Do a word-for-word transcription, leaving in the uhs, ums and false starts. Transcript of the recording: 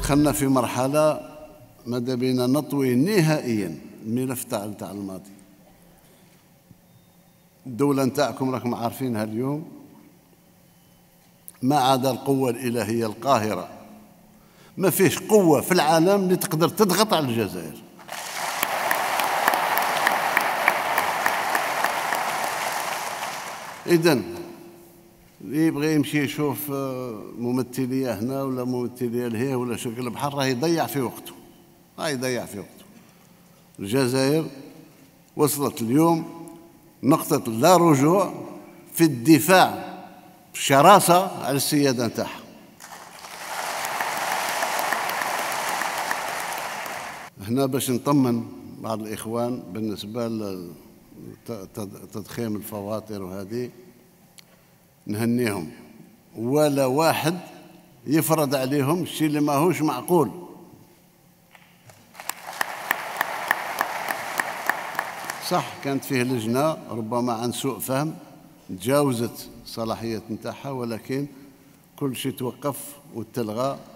دخلنا في مرحلة ماذا بينا نطوي نهائيا الملف تاع تاع الماضي. الدولة نتاعكم راكم عارفينها اليوم، ما عدا القوة الإلهية القاهرة، ما فيش قوة في العالم اللي تقدر تضغط على الجزائر. إذن اللي يبغي يمشي يشوف ممثلية هنا ولا ممثلية لهيه ولا شكل البحر راه يضيع في وقته، راه يضيع في وقته. الجزائر وصلت اليوم نقطة لا رجوع في الدفاع بشراسة على السيادة نتاعها. هنا باش نطمن بعض الإخوان بالنسبة لتضخيم الفواتير وهذه، نهنيهم، ولا واحد يفرض عليهم الشيء اللي ماهوش معقول. صح كانت فيه لجنة ربما عن سوء فهم تجاوزت صلاحية نتاعها، ولكن كل شيء توقف وتلغى